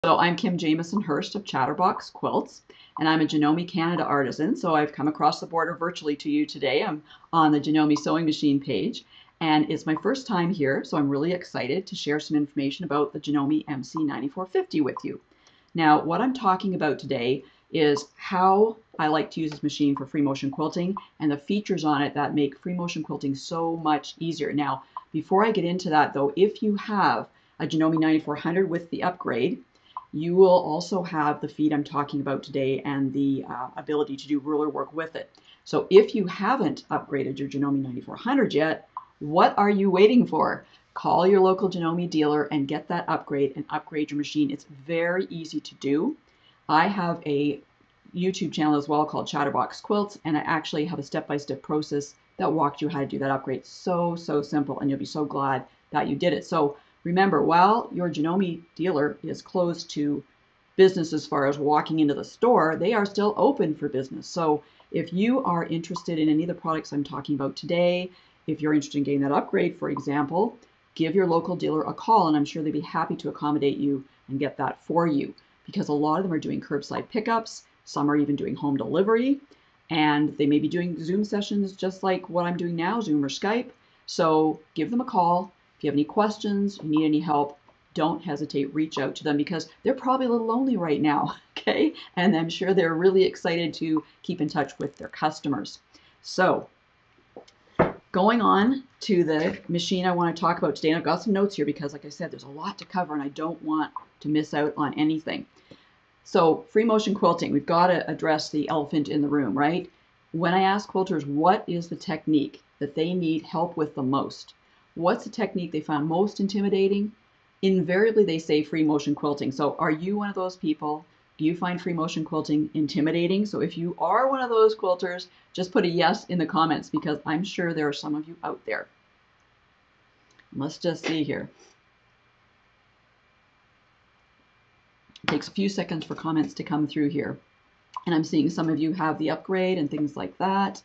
So I'm Kim Jamieson-Hirst of Chatterbox Quilts, and I'm a Janome Canada artisan. So I've come across the border virtually to you today. I'm on the Janome sewing machine page, and it's my first time here, so I'm really excited to share some information about the Janome MC9450 with you. Now, what I'm talking about today is how I like to use this machine for free motion quilting and the features on it that make free motion quilting so much easier. Now, before I get into that though, if you have a Janome 9400 with the upgrade, you will also have the feet I'm talking about today and the ability to do ruler work with it. So if you haven't upgraded your Janome 9400 yet, what are you waiting for? Call your local Janome dealer and get that upgrade and upgrade your machine. It's very easy to do. I have a YouTube channel as well called Chatterbox Quilts, and I actually have a step-by-step process that walked you how to do that upgrade. So simple, and you'll be so glad that you did it. So remember, while your Janome dealer is closed to business as far as walking into the store, they are still open for business. So if you are interested in any of the products I'm talking about today, if you're interested in getting that upgrade, for example, give your local dealer a call, and I'm sure they'd be happy to accommodate you and get that for you, because a lot of them are doing curbside pickups. Some are even doing home delivery, and they may be doing Zoom sessions just like what I'm doing now, Zoom or Skype. So give them a call. If you have any questions, you need any help, don't hesitate, reach out to them, because they're probably a little lonely right now, okay? And I'm sure they're really excited to keep in touch with their customers. So going on to the machine I want to talk about today, and I've got some notes here because, like I said, there's a lot to cover and I don't want to miss out on anything. So free motion quilting, we've got to address the elephant in the room, right? When I ask quilters what is the technique that they need help with the most, what's the technique they found most intimidating? Invariably, they say free motion quilting. So are you one of those people? Do you find free motion quilting intimidating? So if you are one of those quilters, just put a yes in the comments, because I'm sure there are some of you out there. Let's just see here. It takes a few seconds for comments to come through here. And I'm seeing some of you have the upgrade and things like that.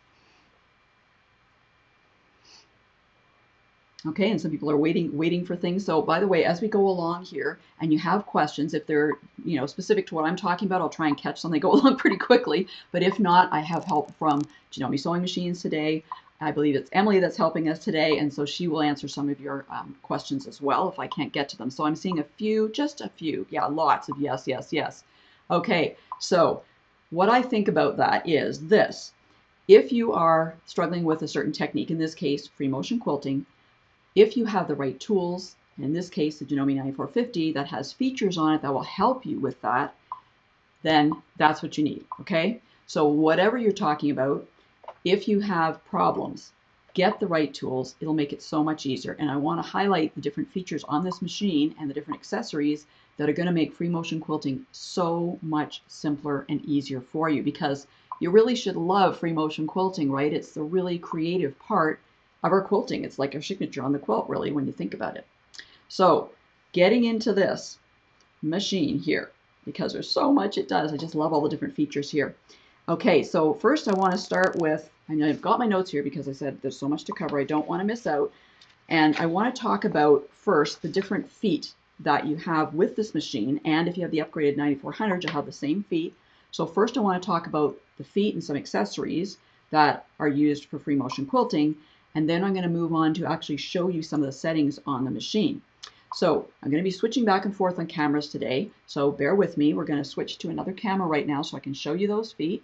Okay, and some people are waiting for things. So by the way, as we go along here and you have questions, if they're specific to what I'm talking about, I'll try and catch some. They go along pretty quickly. But if not, I have help from Janome Sewing Machines today. I believe it's Emily that's helping us today, and so she will answer some of your questions as well if I can't get to them. So I'm seeing a few, just a few. Yeah, lots of yes, yes, yes. Okay, so what I think about that is this. If you are struggling with a certain technique, in this case, free motion quilting, if you have the right tools, in this case, the Janome 9450 that has features on it that will help you with that, then that's what you need, okay? So whatever you're talking about, if you have problems, get the right tools. It'll make it so much easier. And I want to highlight the different features on this machine and the different accessories that are going to make free motion quilting so much simpler and easier for you, because you really should love free motion quilting, right? It's the really creative part of our quilting. It's like our signature on the quilt, really, when you think about it. So getting into this machine here, because there's so much it does. I just love all the different features here. Okay, so first I want to start with, I know I've got my notes here because I said there's so much to cover. I don't want to miss out. And I want to talk about first the different feet that you have with this machine. And if you have the upgraded 9400, you'll have the same feet. So first I want to talk about the feet and some accessories that are used for free motion quilting. And then I'm going to move on to actually show you some of the settings on the machine. So I'm going to be switching back and forth on cameras today, so bear with me. We're going to switch to another camera right now so I can show you those feet.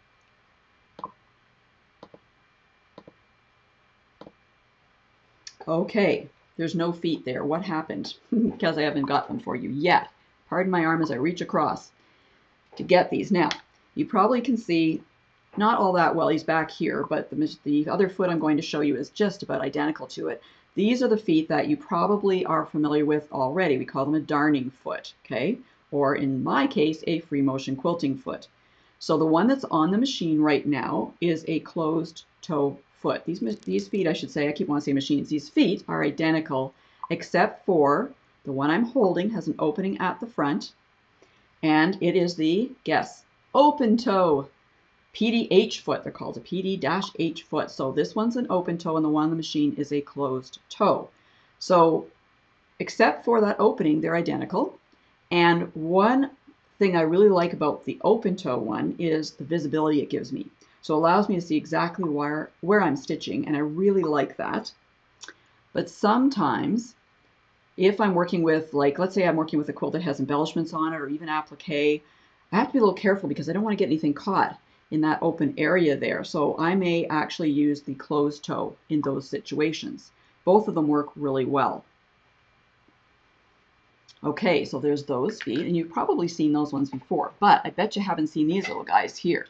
Okay, there's no feet there. What happened? Because I haven't got them for you yet. Pardon my arm as I reach across to get these. Now, you probably can see not all that well. He's back here, but the other foot I'm going to show you is just about identical to it. These are the feet that you probably are familiar with already. We call them a darning foot, okay? Or in my case, a free motion quilting foot. So the one that's on the machine right now is a closed toe foot. These feet, I should say, I keep wanting to say machines, these feet are identical, except for the one I'm holding has an opening at the front, and it is the, guess, open toe. PDH foot, they're called a PD-H foot. So this one's an open toe and the one on the machine is a closed toe. So except for that opening, they're identical. And one thing I really like about the open toe one is the visibility it gives me. So it allows me to see exactly where I'm stitching, and I really like that. But sometimes if I'm working with, like, let's say I'm working with a quilt that has embellishments on it or even applique, I have to be a little careful because I don't want to get anything caught in that open area there. So I may actually use the closed toe in those situations. Both of them work really well. Okay, so there's those feet, and you've probably seen those ones before, but I bet you haven't seen these little guys here.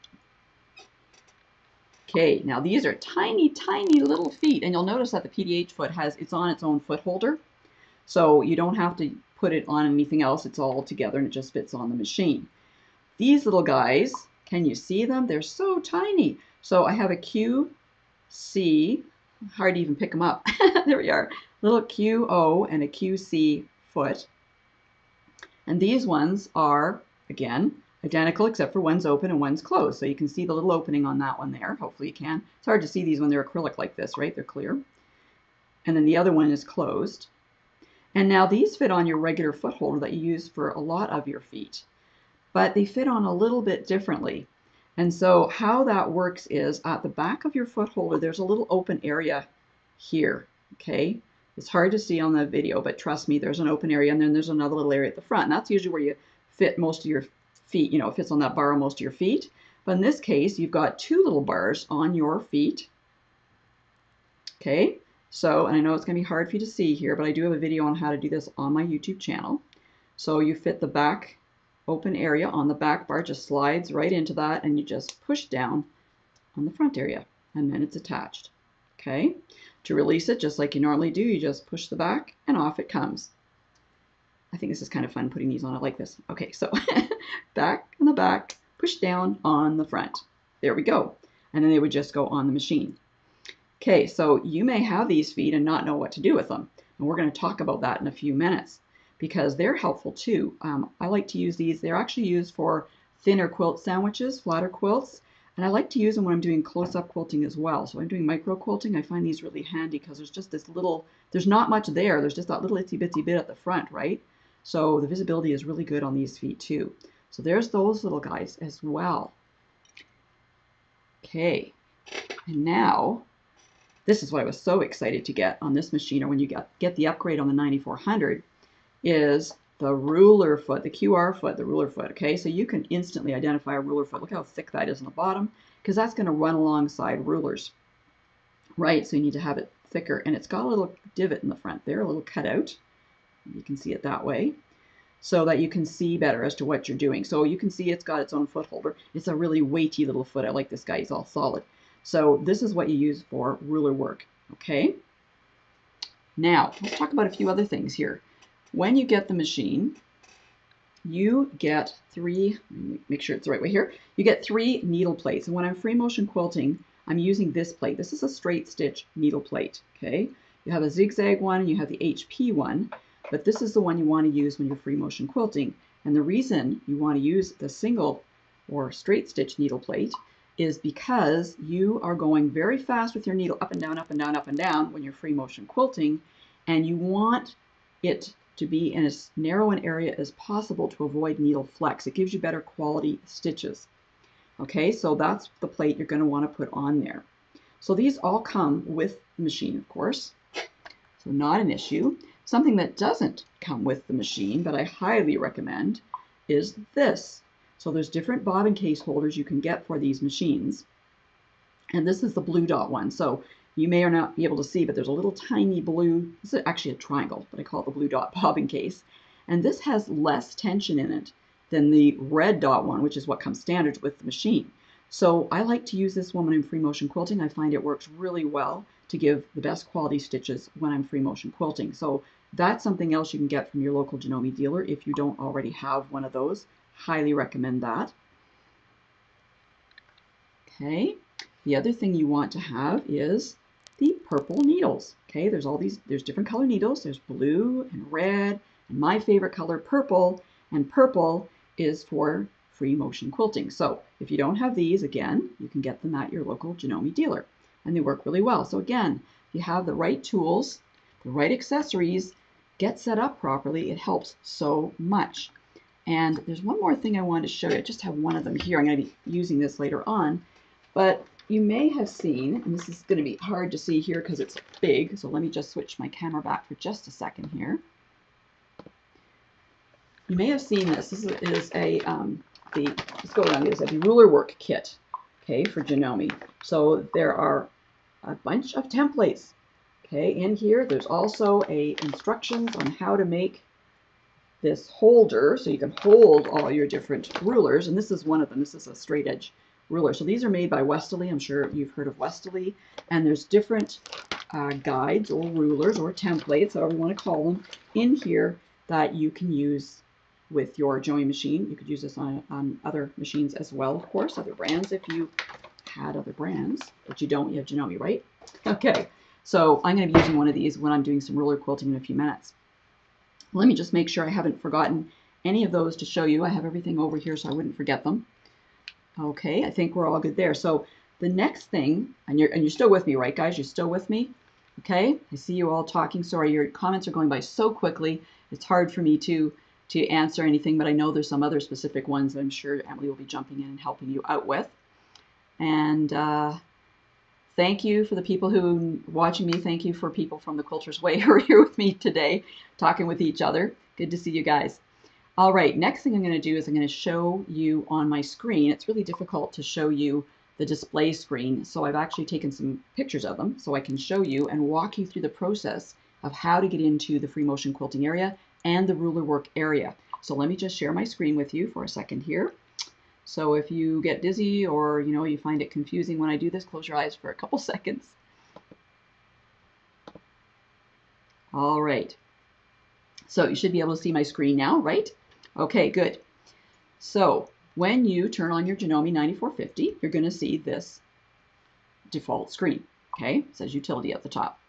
Okay, now these are tiny, tiny little feet, and you'll notice that the PDH foot it's on its own foot holder, so you don't have to put it on anything else. It's all together and it just fits on the machine. These little guys, can you see them? They're so tiny. So I have a QC, hard to even pick them up. There we are, little QO and a QC foot. And these ones are, again, identical except for one's open and one's closed. So you can see the little opening on that one there. Hopefully you can. It's hard to see these when they're acrylic like this, right? They're clear. And then the other one is closed. And now these fit on your regular foot holder that you use for a lot of your feet, but they fit on a little bit differently. And so how that works is at the back of your foot holder, there's a little open area here, okay? It's hard to see on the video, but trust me, there's an open area, and then there's another little area at the front. And that's usually where you fit most of your feet, it fits on that bar on most of your feet. But in this case, you've got two little bars on your feet, okay? So, and I know it's going to be hard for you to see here, but I do have a video on how to do this on my YouTube channel. So you fit the back open area on the back bar, just slides right into that, and you just push down on the front area, and then it's attached. Okay? To release it, just like you normally do, you just push the back, and off it comes. I think this is kind of fun putting these on. I like this. Okay, so back on the back, push down on the front. There we go. And then they would just go on the machine. Okay, so you may have these feet and not know what to do with them. And we're going to talk about that in a few minutes because they're helpful too. I like to use these. They're actually used for thinner quilt sandwiches, flatter quilts. And I like to use them when I'm doing close-up quilting as well. So when I'm doing micro quilting, I find these really handy because there's just this little, there's not much there. There's just that little itsy bitsy bit at the front, right? So the visibility is really good on these feet too. So there's those little guys as well. Okay, and now, this is what I was so excited to get on this machine, or when you get the upgrade on the 9400, is the ruler foot, the QR foot, the ruler foot. Okay, so you can instantly identify a ruler foot. Look how thick that is on the bottom, because that's going to run alongside rulers, right? So you need to have it thicker, and it's got a little divot in the front there, a little cutout. You can see it that way, so that you can see better as to what you're doing. So you can see it's got its own foot holder. It's a really weighty little foot. I like this guy. He's all solid. So this is what you use for ruler work, okay? Now, let's talk about a few other things here. When you get the machine, you get make sure it's the right way here, you get 3 needle plates. And when I'm free motion quilting, I'm using this plate. This is a straight stitch needle plate, okay? You have a zigzag one and you have the HP one, but this is the one you want to use when you're free motion quilting. And the reason you want to use the single or straight stitch needle plate is because you are going very fast with your needle up and down, up and down, up and down when you're free motion quilting, and you want it to be in as narrow an area as possible to avoid needle flex. It gives you better quality stitches. Okay, so that's the plate you're going to want to put on there. So these all come with the machine, of course, so not an issue. Something that doesn't come with the machine, but I highly recommend, is this. So there's different bobbin case holders you can get for these machines. And this is the blue dot one. So you may or not be able to see, but there's a little tiny blue, this is actually a triangle, but I call it the blue dot bobbin case. And this has less tension in it than the red dot one, which is what comes standard with the machine. So I like to use this one when I'm free motion quilting. I find it works really well to give the best quality stitches when I'm free motion quilting. So that's something else you can get from your local Janome dealer if you don't already have one of those. Highly recommend that. Okay, the other thing you want to have is the purple needles. Okay, there's different color needles. There's blue and red, and my favorite color, purple, and purple is for free motion quilting. So if you don't have these, again, you can get them at your local Janome dealer, and they work really well. So again, if you have the right tools, the right accessories, get set up properly, it helps so much. And there's one more thing I wanted to show you. I just have one of them here. I'm going to be using this later on. But you may have seen, and this is going to be hard to see here because it's big, so let me just switch my camera back for just a second here. You may have seen this. This is a, let's go around, this is a ruler work kit, okay, for Janome. So there are a bunch of templates, okay, in here. There's also instructions on how to make this holder so you can hold all your different rulers, and this is one of them. This is a straight edge ruler. So these are made by Westerly. I'm sure you've heard of Westerly, and there's different guides or rulers or templates, however you want to call them, in here that you can use with your Janome machine. You could use this on other machines as well, of course, other brands if you had other brands, but you don't, you have Janome, right? Okay, so I'm going to be using one of these when I'm doing some ruler quilting in a few minutes. Let me just make sure I haven't forgotten any of those to show you. I have everything over here so I wouldn't forget them. Okay, I think we're all good there. So the next thing, and you're still with me, right, guys? You're still with me? Okay, I see you all talking. Sorry, your comments are going by so quickly. It's hard for me to answer anything, but I know there's some other specific ones that I'm sure Emily will be jumping in and helping you out with. And thank you for the people who are watching me. Thank you for people from the Quilters Way who are here with me today, talking with each other. Good to see you guys. All right, next thing I'm going to do is I'm going to show you on my screen. It's really difficult to show you the display screen, so I've actually taken some pictures of them so I can show you and walk you through the process of how to get into the free motion quilting area and the ruler work area. So let me just share my screen with you for a second here. So if you get dizzy or you find it confusing when I do this, close your eyes for a couple seconds. All right. So you should be able to see my screen now, right? Okay, good. So when you turn on your Janome 9450, you're going to see this default screen. Okay, it says utility at the top.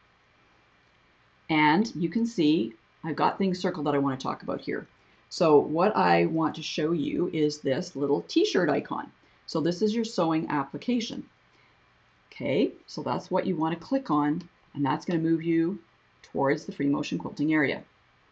And you can see I've got things circled that I want to talk about here. So what I want to show you is this little t-shirt icon. So this is your sewing application. Okay, so that's what you want to click on, and that's going to move you towards the free motion quilting area.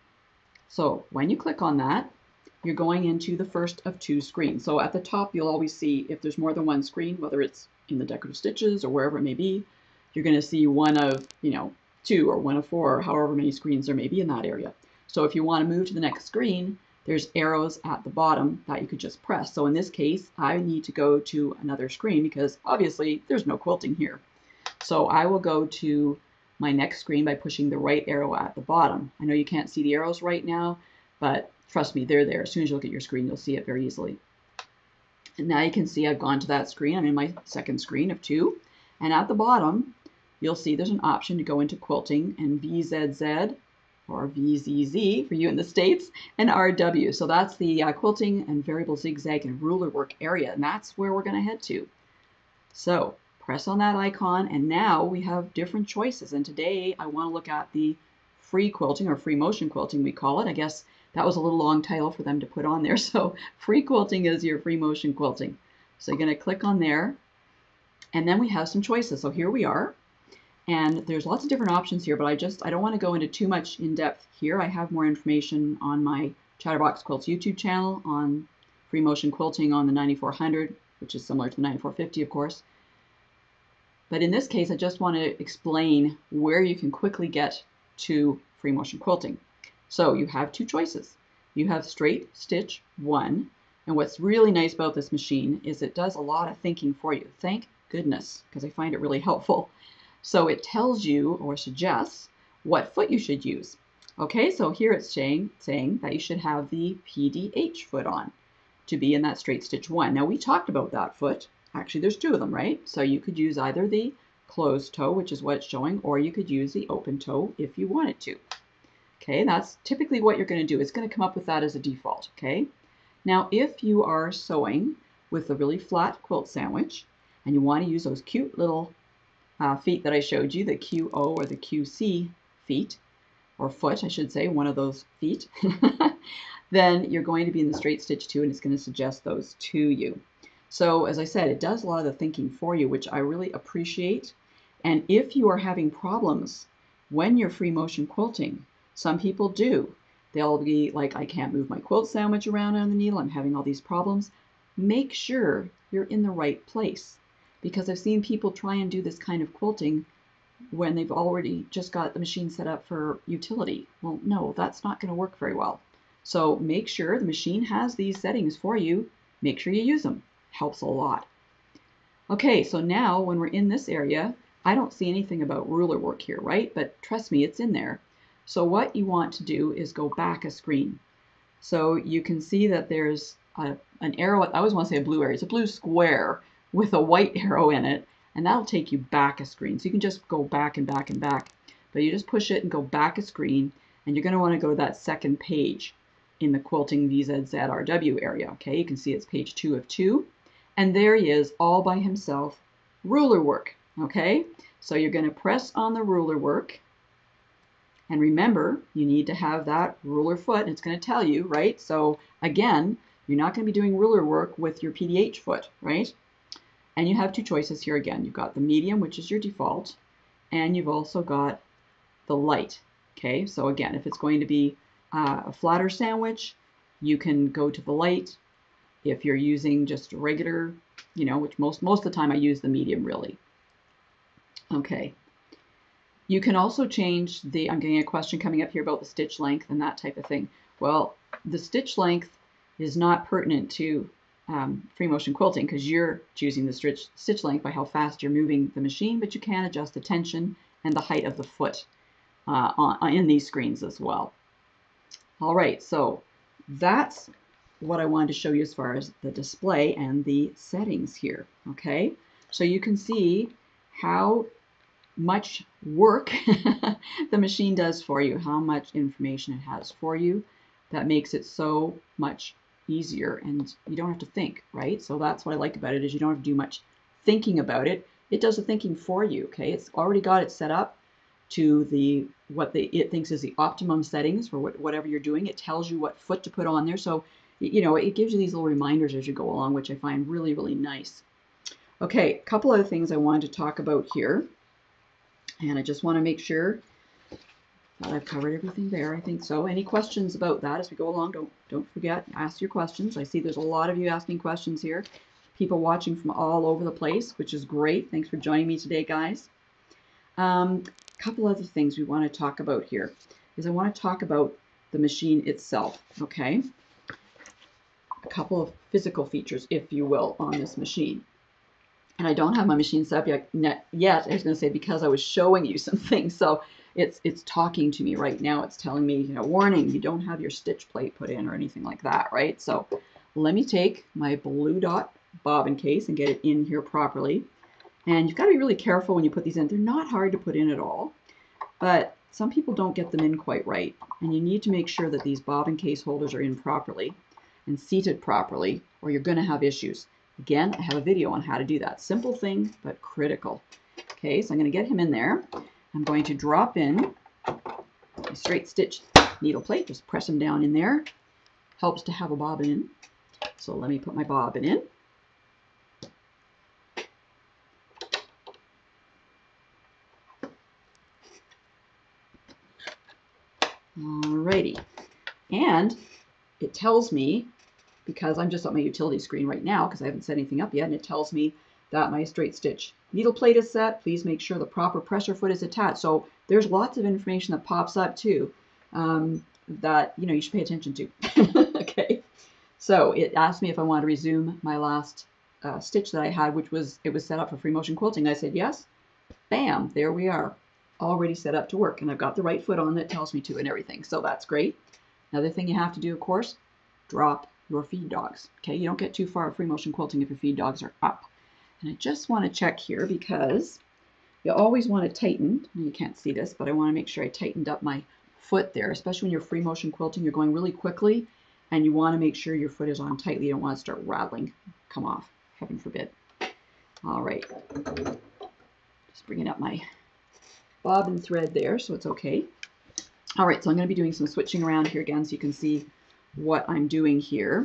So when you click on that, you're going into the first of two screens. So at the top, you'll always see if there's more than one screen, whether it's in the decorative stitches or wherever it may be, you're going to see one of, two or one of four, or however many screens there may be in that area. So if you want to move to the next screen, there's arrows at the bottom that you could just press. So in this case, I need to go to another screen because obviously there's no quilting here. So I will go to my next screen by pushing the right arrow at the bottom. I know you can't see the arrows right now, but trust me, they're there. As soon as you look at your screen, you'll see it very easily. And now you can see I've gone to that screen. I'm in my second screen of two. And at the bottom, you'll see there's an option to go into quilting and VZZ, or VZZ for you in the States, and RW. So that's the quilting and variable zigzag and ruler work area, and that's where we're going to head to. So press on that icon, and now we have different choices. And today I want to look at the free quilting, or free motion quilting we call it. I guess that was a little long title for them to put on there. So free quilting is your free motion quilting. So you're going to click on there, and then we have some choices. So here we are. And there's lots of different options here, but I don't want to go into too much in depth here. I have more information on my Chatterbox Quilts YouTube channel on free motion quilting on the 9400, which is similar to the 9450, of course. But in this case, I just want to explain where you can quickly get to free motion quilting. So you have two choices. You have straight stitch 1, and what's really nice about this machine is it does a lot of thinking for you. Thank goodness, because I find it really helpful. So it tells you or suggests what foot you should use. Okay, so here it's saying that you should have the PDH foot on to be in that straight stitch 1. Now we talked about that foot. Actually, there's two of them, right? So you could use either the closed toe, which is what it's showing, or you could use the open toe if you wanted to. Okay, that's typically what you're going to do. It's going to come up with that as a default, okay? Now, if you are sewing with a really flat quilt sandwich and you want to use those cute little feet that I showed you, the QO or the QC feet, or foot, I should say, one of those feet, then you're going to be in the straight stitch 2, and it's going to suggest those to you. So as I said, it does a lot of the thinking for you, which I really appreciate. And if you are having problems when you're free motion quilting, Some people do. They'll be like, I can't move my quilt sandwich around on the needle. I'm having all these problems. Make sure you're in the right place, because I've seen people try and do this kind of quilting when they've already just got the machine set up for utility. Well, no, that's not going to work very well. So make sure the machine has these settings for you. Make sure you use them. Helps a lot. Okay, so now when we're in this area, I don't see anything about ruler work here, right? But trust me, it's in there. So what you want to do is go back a screen. So you can see that there's an arrow. I always want to say a blue arrow. It's a blue square with a white arrow in it, and that'll take you back a screen. So you can just go back and back and back. But you just push it and go back a screen, and you're going to want to go to that second page in the Quilting VZZRW area. Okay, you can see it's page 2 of 2. And there he is, all by himself, ruler work. Okay, so you're going to press on the ruler work. And remember, you need to have that ruler foot. And it's going to tell you, right? So again, you're not going to be doing ruler work with your PDH foot, right? And you have two choices here again. You've got the medium, which is your default, and you've also got the light. Okay, so again, if it's going to be a flatter sandwich, you can go to the light. If you're using just a regular, which most of the time I use the medium really. Okay. You can also change I'm getting a question coming up here about the stitch length and that type of thing. Well, the stitch length is not pertinent to free motion quilting because you're choosing the stitch length by how fast you're moving the machine, but you can adjust the tension and the height of the foot in these screens as well. All right, so that's what I wanted to show you as far as the display and the settings here. Okay, so you can see how much work the machine does for you, how much information it has for you. That makes it so much easier, and you don't have to think, right? So that's what I like about it, is you don't have to do much thinking about it. It does the thinking for you. Okay, it's already got it set up to what it thinks is the optimum settings for whatever you're doing. It tells you what foot to put on there, so it gives you these little reminders as you go along, which I find really, really nice. Okay, a couple other things I wanted to talk about here. And I just want to make sure that I've covered everything there. I think so. Any questions about that as we go along? Don't forget, ask your questions. I see there's a lot of you asking questions here. People watching from all over the place, which is great. Thanks for joining me today, guys. A couple other things we want to talk about here is I want to talk about the machine itself. Okay, a couple of physical features, if you will, on this machine. And I don't have my machine set up yet. I was going to say, because I was showing you some things. So it's talking to me right now. It's telling me, warning, you don't have your stitch plate put in or anything like that, right? So let me take my blue dot bobbin case and get it in here properly. And you've got to be really careful when you put these in. They're not hard to put in at all, but some people don't get them in quite right. And you need to make sure that these bobbin case holders are in properly and seated properly, or you're going to have issues. Again, I have a video on how to do that. Simple thing, but critical. Okay, so I'm going to get him in there. I'm going to drop in a straight stitch needle plate. Just press him down in there. Helps to have a bobbin in. So let me put my bobbin in. Alrighty. And it tells me, because I'm just on my utility screen right now because I haven't set anything up yet, and it tells me that my straight stitch needle plate is set. Please make sure the proper pressure foot is attached. So there's lots of information that pops up too that you should pay attention to. Okay, so it asked me if I want to resume my last stitch that I had, which was set up for free motion quilting. I said yes. Bam, there we are, already set up to work, and I've got the right foot on that tells me to and everything. So that's great. Another thing you have to do, of course, drop your feed dogs. Okay, you don't get too far at free motion quilting if your feed dogs are up. And I just want to check here because you always want to tighten. You can't see this, but I want to make sure I tightened up my foot there, especially when you're free motion quilting. You're going really quickly, and you want to make sure your foot is on tightly. You don't want to start rattling, come off, heaven forbid. All right, just bringing up my bobbin thread there so it's okay. All right, so I'm going to be doing some switching around here again so you can see what I'm doing here.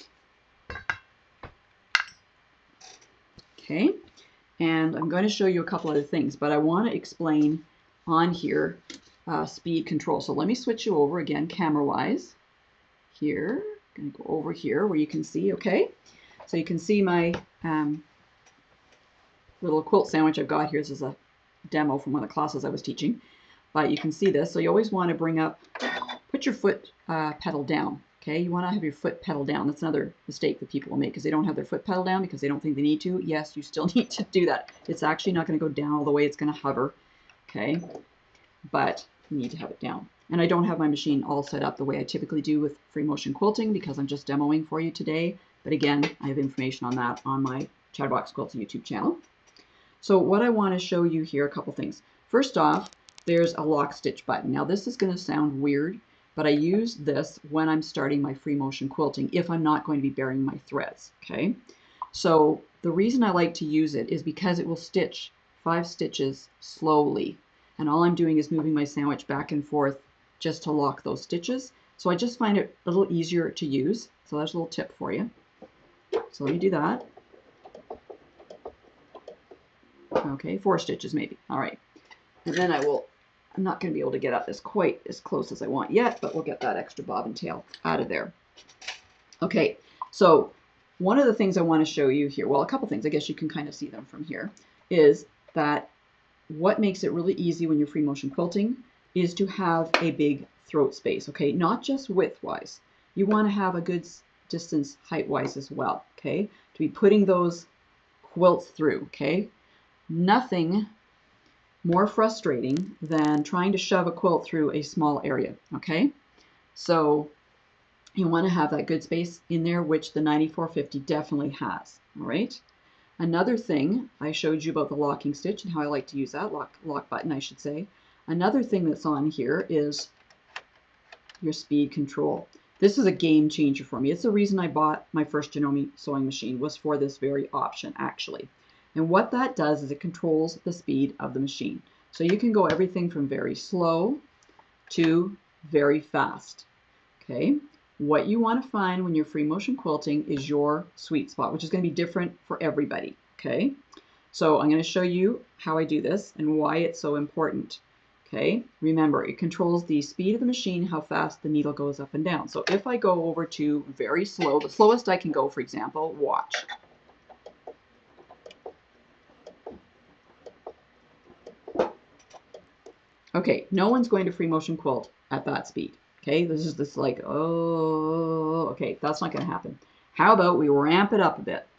Okay, and I'm going to show you a couple other things, but I want to explain on here speed control. So let me switch you over again camera-wise. Here, I'm going to go over here where you can see, okay? So you can see my little quilt sandwich I've got here. This is a demo from one of the classes I was teaching. But you can see this. So you always want to bring up, put your foot pedal down. Okay, you want to have your foot pedal down. That's another mistake that people will make, because they don't have their foot pedal down because they don't think they need to. Yes, you still need to do that. It's actually not going to go down all the way. It's going to hover. Okay, but you need to have it down. And I don't have my machine all set up the way I typically do with free motion quilting because I'm just demoing for you today. But again, I have information on that on my Chatterbox Quilts YouTube channel. So what I want to show you here, a couple things. First off, there's a lock stitch button. Now this is going to sound weird, but I use this when I'm starting my free motion quilting if I'm not going to be burying my threads. Okay, so the reason I like to use it is because it will stitch 5 stitches slowly. And all I'm doing is moving my sandwich back and forth just to lock those stitches. So I just find it a little easier to use. So there's a little tip for you. So let me do that. Okay, 4 stitches maybe. All right. And then I'm not going to be able to get up this quite as close as I want yet, but we'll get that extra bobbin tail out of there. Okay, so one of the things I want to show you here, well, a couple things, I guess you can kind of see them from here, is that what makes it really easy when you're free motion quilting is to have a big throat space, okay? Not just width-wise. You want to have a good distance height-wise as well, okay? To be putting those quilts through, okay? Nothing more frustrating than trying to shove a quilt through a small area, okay? So you want to have that good space in there, which the 9450 definitely has, all right? Another thing, I showed you about the locking stitch and how I like to use that, lock button, I should say. Another thing that's on here is your speed control. This is a game changer for me. It's the reason I bought my first Janome sewing machine, was for this very option, actually. And what that does is it controls the speed of the machine. So you can go everything from very slow to very fast, okay? What you want to find when you're free motion quilting is your sweet spot, which is going to be different for everybody, okay? So I'm going to show you how I do this and why it's so important, okay? Remember, it controls the speed of the machine, how fast the needle goes up and down. So if I go over to very slow, the slowest I can go, for example, watch. Okay, no one's going to free motion quilt at that speed. Okay, this is this like, oh, okay, that's not going to happen. How about we ramp it up a bit?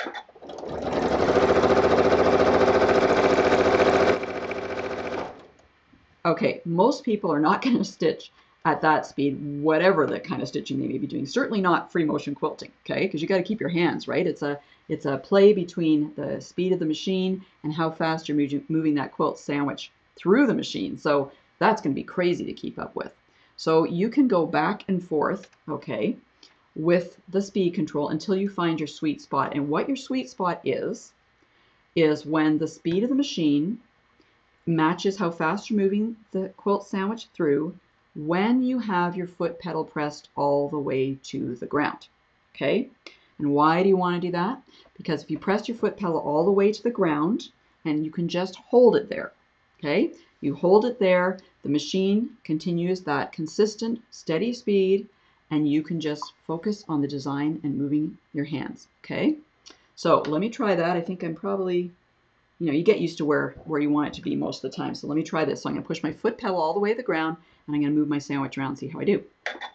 Okay, most people are not going to stitch at that speed, whatever the kind of stitching they may be doing. Certainly not free motion quilting, okay? Because you got to keep your hands, right? It's a play between the speed of the machine and how fast you're moving that quilt sandwich through the machine. So that's going to be crazy to keep up with. So you can go back and forth, okay, with the speed control until you find your sweet spot. And what your sweet spot is when the speed of the machine matches how fast you're moving the quilt sandwich through when you have your foot pedal pressed all the way to the ground, okay? And why do you want to do that? Because if you press your foot pedal all the way to the ground, and you can just hold it there, okay? You hold it there, the machine continues that consistent, steady speed, and you can just focus on the design and moving your hands, okay? So let me try that. I think I'm probably, you get used to where you want it to be most of the time. So let me try this. So I'm going to push my foot pedal all the way to the ground, and I'm going to move my sandwich around and see how I do.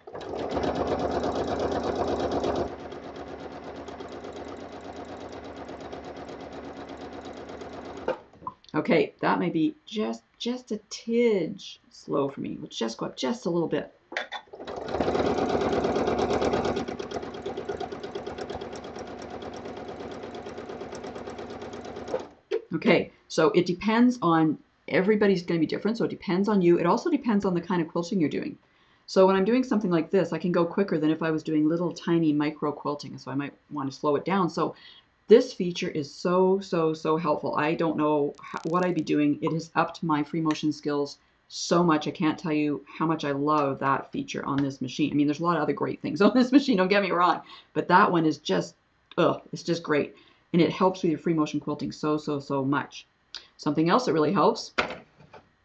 Okay, that may be just a tidge slow for me. Let's just go up just a little bit. Okay, so it depends on, everybody's going to be different, so it depends on you. It also depends on the kind of quilting you're doing. So when I'm doing something like this, I can go quicker than if I was doing little tiny micro quilting, so I might want to slow it down. So this feature is so helpful. I don't know what I'd be doing. It has upped my free motion skills so much. I can't tell you how much I love that feature on this machine. I mean, there's a lot of other great things on this machine, don't get me wrong, but that one is just, it's just great. And it helps with your free motion quilting so much. Something else that really helps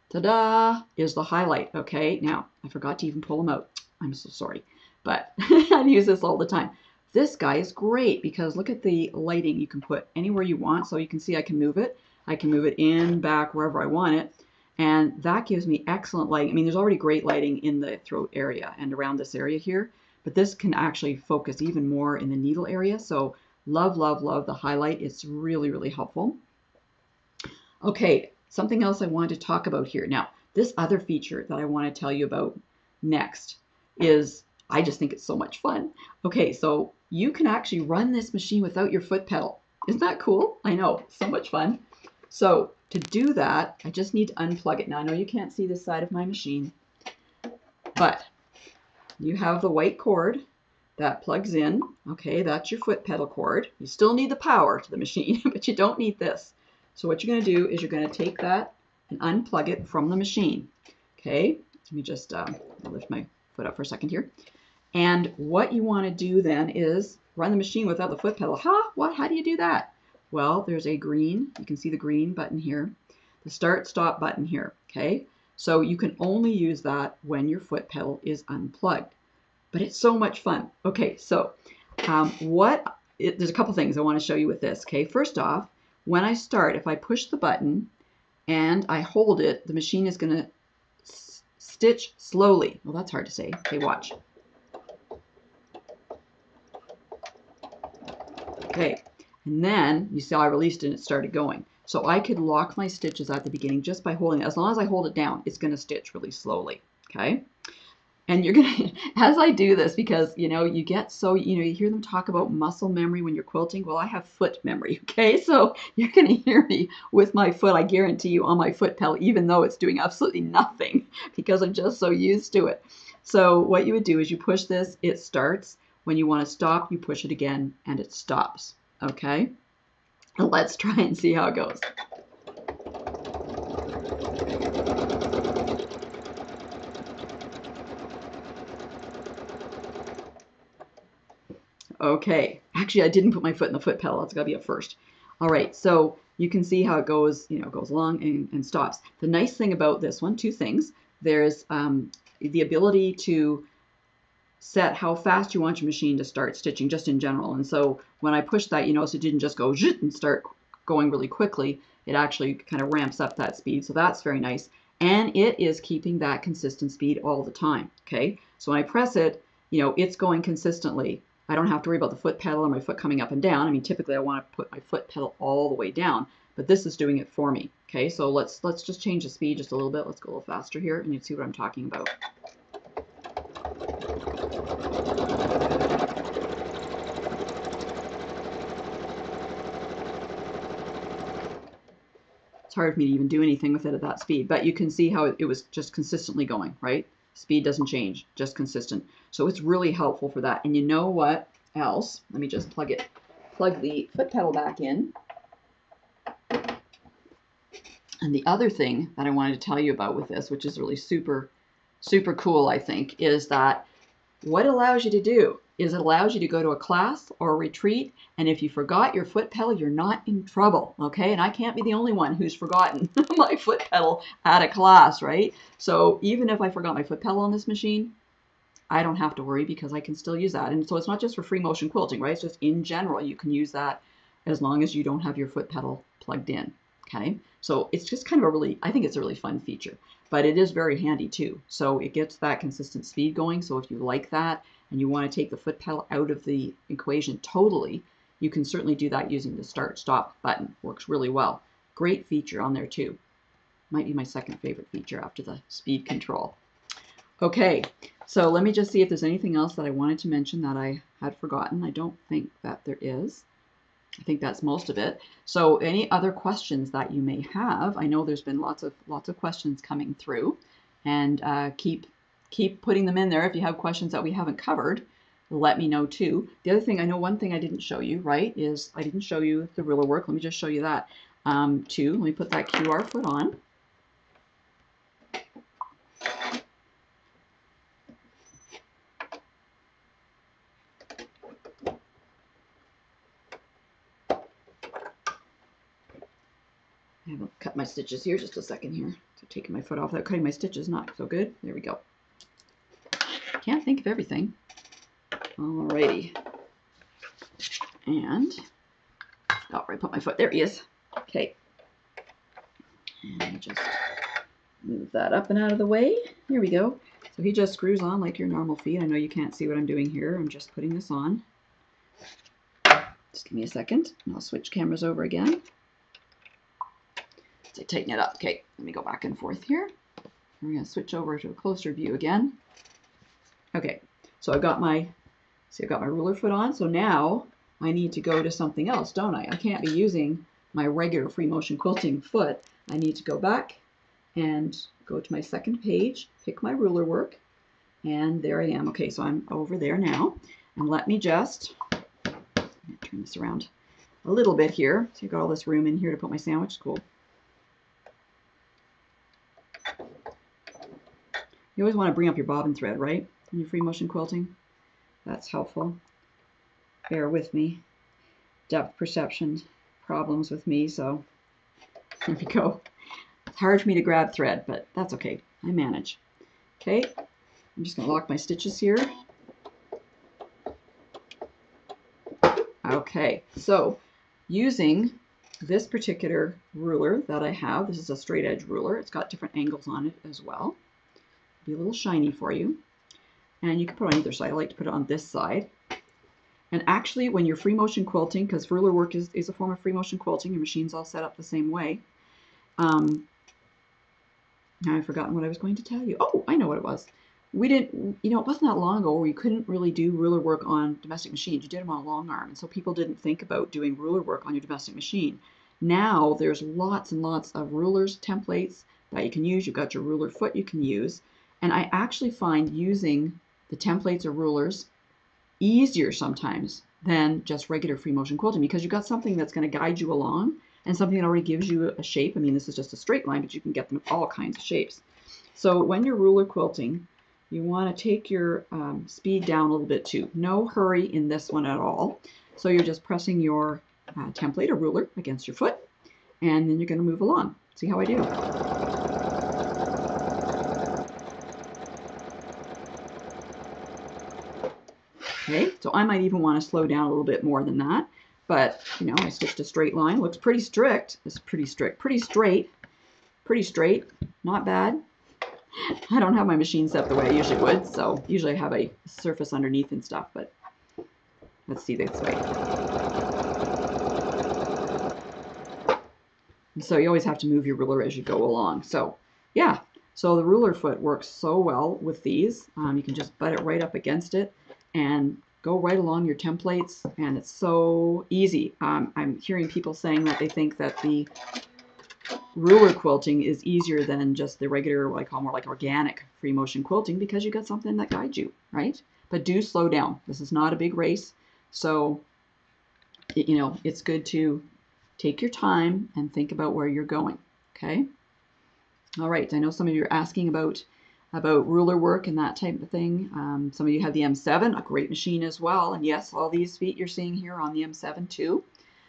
ta-da, is the highlight. Okay, now I forgot to even pull them out. I'm so sorry, but I use this all the time. This guy is great because look at the lighting you can put anywhere you want. So you can see I can move it. I can move it in, back, wherever I want it. And that gives me excellent lighting. I mean, there's already great lighting in the throat area and around this area here, but this can actually focus even more in the needle area. So love, love, love the highlight. It's really, really helpful. Okay, something else I wanted to talk about here. Now, this other feature that I want to tell you about next is, I just think it's so much fun. Okay, so you can actually run this machine without your foot pedal. Isn't that cool? I know, so much fun. So to do that, I just need to unplug it. Now, I know you can't see this side of my machine, but you have the white cord that plugs in. Okay, that's your foot pedal cord. You still need the power to the machine, but you don't need this. So what you're going to do is you're going to take that and unplug it from the machine. Okay, let me just lift my foot up for a second here. And what you want to do then is run the machine without the foot pedal. What? How do you do that? Well, there's a green, you can see the green button here, the start-stop button here. Okay, so you can only use that when your foot pedal is unplugged. But it's so much fun. Okay, so there's a couple things I want to show you with this. Okay, first off, when I start, if I push the button and I hold it, the machine is going to stitch slowly. Well, that's hard to say. Okay, watch. Okay, and then you see I released it and it started going. So I could lock my stitches at the beginning just by holding it. As long as I hold it down, it's going to stitch really slowly. Okay. And you're gonna, as I do this, because you get so, you hear them talk about muscle memory when you're quilting. Well, I have foot memory, okay? So you're gonna hear me with my foot, I guarantee you, on my foot pedal, even though it's doing absolutely nothing because I'm just so used to it. So what you would do is you push this, it starts. When you want to stop, you push it again and it stops, okay? And let's try and see how it goes. Okay, actually I didn't put my foot in the foot pedal. It's got to be a first. All right, so you can see how it goes, goes along and stops. The nice thing about this one, two things. There's the ability to set how fast you want your machine to start stitching just in general. And so when I pushed that, you notice it didn't just go and start going really quickly. It actually kind of ramps up that speed. So that's very nice. And it is keeping that consistent speed all the time. Okay, so when I press it, it's going consistently. I don't have to worry about the foot pedal or my foot coming up and down. I mean, typically I want to put my foot pedal all the way down, but this is doing it for me. Okay, so let's just change the speed just a little bit. Let's go a little faster here and you see what I'm talking about. It's hard for me to even do anything with it at that speed, but you can see how it was just consistently going, right? Speed doesn't change, just consistent. So it's really helpful for that. And you know what else? Let me just plug the foot pedal back in. And the other thing that I wanted to tell you about with this, which is really super, super cool, I think, is that what it allows you to do is it allows you to go to a class or a retreat, and if you forgot your foot pedal, you're not in trouble, okay? And I can't be the only one who's forgotten my foot pedal at a class, right? So even if I forgot my foot pedal on this machine, I don't have to worry because I can still use that. And so it's not just for free motion quilting, right? It's just in general, you can use that as long as you don't have your foot pedal plugged in, okay? So it's just kind of I think it's a really fun feature, but it is very handy too. So it gets that consistent speed going. So if you like that and you want to take the foot pedal out of the equation totally, you can certainly do that using the start-stop button. Works really well. Great feature on there too. Might be my second favorite feature after the speed control. Okay, so let me just see if there's anything else that I wanted to mention that I had forgotten. I don't think that there is. I think that's most of it. So any other questions that you may have? I know there's been lots of questions coming through, and keep putting them in there. If you have questions that we haven't covered, let me know too. The other thing, I know one thing I didn't show you, right, is I didn't show you the ruler work. Let me just show you that too. Let me put that QR foot on. I haven't cut my stitches here, just a second here. So taking my foot off without cutting my stitches, not so good. There we go. Can't think of everything. Alrighty. And, oh, where I put my foot, there he is. Okay. And just move that up and out of the way. Here we go. So he just screws on like your normal feet. I know you can't see what I'm doing here. I'm just putting this on. Just give me a second, and I'll switch cameras over again. So tighten it up. Okay, let me go back and forth here. We're going to switch over to a closer view again. Okay, so I've got my ruler foot on. So now I need to go to something else, don't I? I can't be using my regular free motion quilting foot. I need to go back and go to my second page, pick my ruler work, and there I am. Okay, so I'm over there now, and let me just turn this around a little bit here. So you've got all this room in here to put my sandwich. Cool. You always want to bring up your bobbin thread, right? When you're free motion quilting. That's helpful. Bear with me. Depth perception problems with me, so here we go. It's hard for me to grab thread, but that's okay. I manage. Okay, I'm just going to lock my stitches here. Okay, so using this particular ruler that I have, this is a straight edge ruler. It's got different angles on it as well. Be a little shiny for you. And you can put it on either side. I like to put it on this side. And actually, when you're free motion quilting, because ruler work is a form of free motion quilting, your machine's all set up the same way. Now I've forgotten what I was going to tell you. Oh, I know what it was. We didn't, it wasn't that long ago where you couldn't really do ruler work on domestic machines. You did them on a long arm, and so people didn't think about doing ruler work on your domestic machine. Now there's lots and lots of rulers, templates that you can use. You've got your ruler foot you can use, and I actually find using the templates or rulers easier sometimes than just regular free motion quilting, because you've got something that's going to guide you along and something that already gives you a shape. I mean, this is just a straight line, but you can get them all kinds of shapes. So when you're ruler quilting, you want to take your speed down a little bit too. No hurry in this one at all. So you're just pressing your template or ruler against your foot, and then you're going to move along. See how I do? Okay, so I might even want to slow down a little bit more than that. But, I stitched a straight line. Looks pretty strict. It's pretty strict. Pretty straight. Pretty straight. Not bad. I don't have my machine set the way I usually would, so usually I have a surface underneath and stuff, but let's see this way. And so you always have to move your ruler as you go along. So, yeah. So the ruler foot works so well with these. You can just butt it right up against it and go right along your templates, and it's so easy. I'm hearing people saying that they think that the ruler quilting is easier than just the regular, what I call more like organic free motion quilting, because you got something that guides you, right? But do slow down. This is not a big race, so it's good to take your time and think about where you're going. Okay. All right. I know some of you are asking about ruler work and that type of thing. Some of you have the M7, a great machine as well. And yes, all these feet you're seeing here are on the M7 too.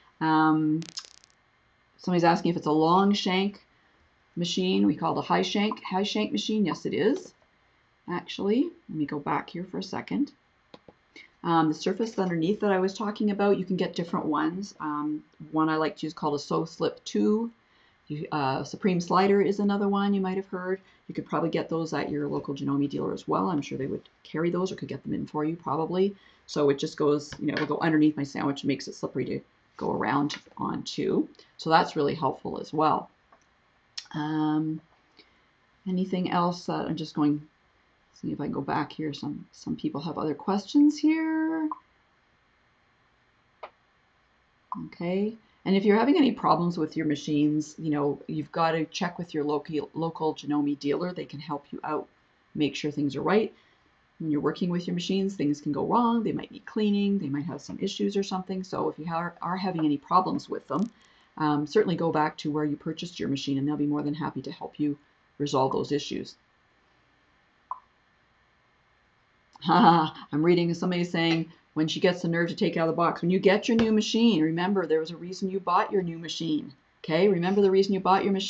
Somebody's asking if it's a long shank machine. We call it a high shank machine. Yes, it is. Actually, let me go back here for a second. The surface underneath that I was talking about, you can get different ones. One I like to use called a So Slip 2. Supreme Slider is another one you might have heard. You could probably get those at your local Janome dealer as well. I'm sure they would carry those or could get them in for you probably. So it just goes, it'll go underneath my sandwich and makes it slippery to go around onto. So that's really helpful as well. Anything else that I'm just going, see if I can go back here. Some people have other questions here. Okay. And if you're having any problems with your machines, you've got to check with your local Janome dealer. They can help you out, make sure things are right. When you're working with your machines, things can go wrong. They might need cleaning. They might have some issues or something. So if you are having any problems with them, certainly go back to where you purchased your machine, and they'll be more than happy to help you resolve those issues. I'm reading somebody saying, when she gets the nerve to take out of the box. When you get your new machine, remember there was a reason you bought your new machine. Okay, remember the reason you bought your machine.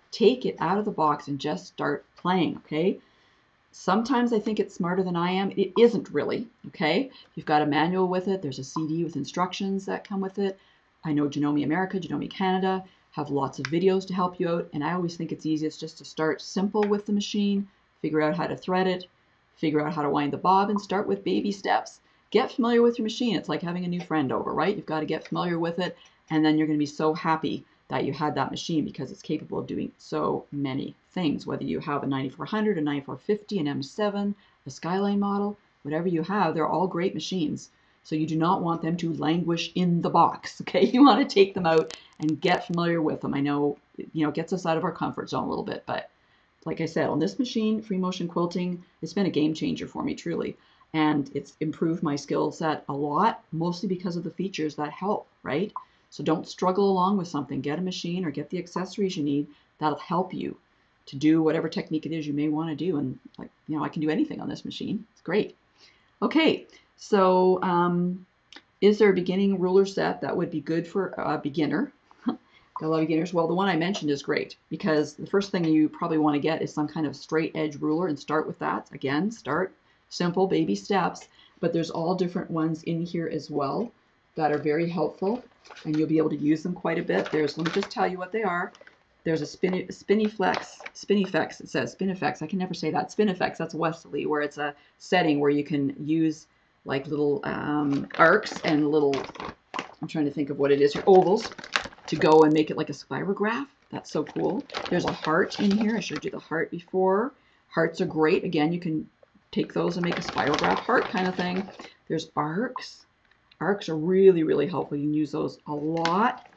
take it out of the box and just start playing, okay? Sometimes I think it's smarter than I am. It isn't really, okay? You've got a manual with it. There's a CD with instructions that come with it. I know Janome America, Janome Canada have lots of videos to help you out, and I always think it's easiest just to start simple with the machine, figure out how to thread it, figure out how to wind the bob, and start with baby steps. Get familiar with your machine. It's like having a new friend over, right? You've got to get familiar with it, and then you're going to be so happy that you had that machine because it's capable of doing so many things. Whether you have a 9400, a 9450, an M7, a Skyline model, whatever you have, they're all great machines. So you do not want them to languish in the box, okay? You want to take them out and get familiar with them. I know, it gets us out of our comfort zone a little bit, but like I said, on this machine, free motion quilting, it's been a game changer for me, truly. And it's improved my skill set a lot, mostly because of the features that help, right? So don't struggle along with something. Get a machine or get the accessories you need that'll help you to do whatever technique it is you may want to do. And I can do anything on this machine. It's great. Okay, so is there a beginning ruler set that would be good for a beginner? Got a lot of beginners. Well, the one I mentioned is great because the first thing you probably want to get is some kind of straight edge ruler and start with that. Again, start simple, baby steps, but there's all different ones in here as well that are very helpful, and you'll be able to use them quite a bit. Let me just tell you what they are. There's a Spinifex, it says Spinifex, I can never say that, Spinifex, that's Westerly, where it's a setting where you can use like little arcs and little, I'm trying to think of what it is here, ovals, to go and make it like a spirograph. That's so cool. There's a heart in here. I showed you the heart before. Hearts are great. Again, you can take those and make a spirograph heart kind of thing. There's arcs. Arcs are really, really helpful. You can use those a lot.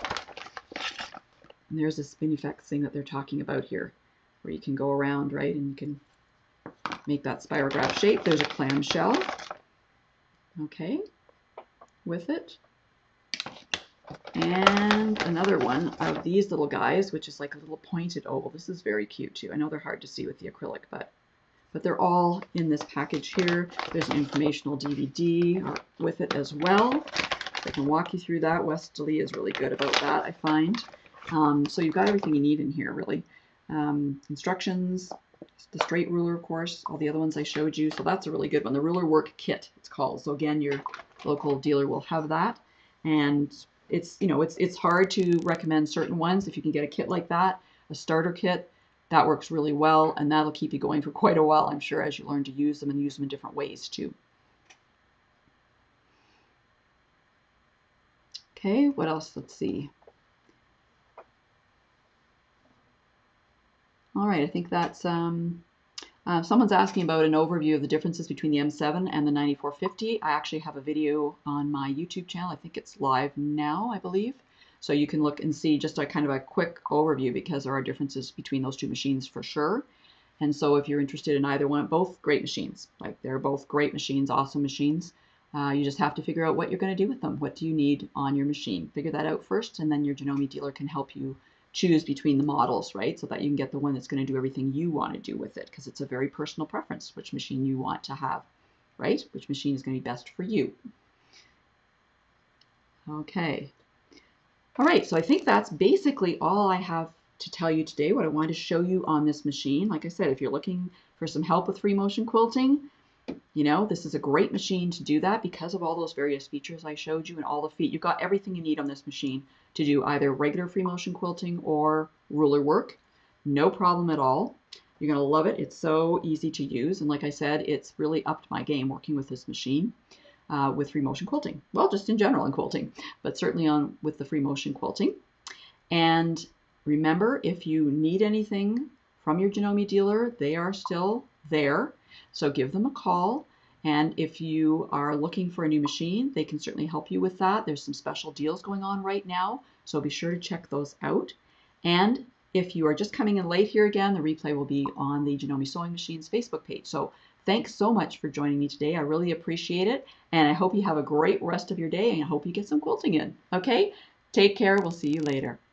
And there's a Spinifex thing that they're talking about here, where you can go around, right, and you can make that spirograph shape. There's a clamshell, okay, with it. And another one of these little guys, which is like a little pointed oval. This is very cute too. I know they're hard to see with the acrylic, but they're all in this package here. There's an informational DVD with it as well. I can walk you through that. Westerly is really good about that, I find. So you've got everything you need in here, really. Instructions, the straight ruler, of course, all the other ones I showed you. So that's a really good one. The Ruler Work Kit, it's called. So again, your local dealer will have that. And it's hard to recommend certain ones. If you can get a kit like that, a starter kit, that works really well, and that'll keep you going for quite a while, I'm sure, as you learn to use them and use them in different ways too. Okay, what else? Let's see. All right, I think that's someone's asking about an overview of the differences between the M7 and the 9450. I actually have a video on my YouTube channel. I think it's live now, I believe. So you can look and see just a kind of a quick overview because there are differences between those two machines for sure. And so if you're interested in either one, both great machines. Like they're both great machines, awesome machines. You just have to figure out what you're going to do with them. What do you need on your machine? Figure that out first, and then your Janome dealer can help you choose between the models, right? So that you can get the one that's going to do everything you want to do with it, because it's a very personal preference, which machine you want to have, right? Which machine is going to be best for you. Okay. All right, so I think that's basically all I have to tell you today, what I wanted to show you on this machine. Like I said, if you're looking for some help with free motion quilting, this is a great machine to do that because of all those various features I showed you and all the feet. You've got everything you need on this machine to do either regular free motion quilting or ruler work. No problem at all. You're going to love it. It's so easy to use. And like I said, it's really upped my game working with this machine with free motion quilting. Well, just in general in quilting, but certainly with the free motion quilting. And remember, if you need anything from your Janome dealer, they are still there. So give them a call. And if you are looking for a new machine, they can certainly help you with that. There's some special deals going on right now, so be sure to check those out. And if you are just coming in late here again, the replay will be on the Janome Sewing Machines Facebook page. So thanks so much for joining me today. I really appreciate it. And I hope you have a great rest of your day, and I hope you get some quilting in. Okay? Take care. We'll see you later.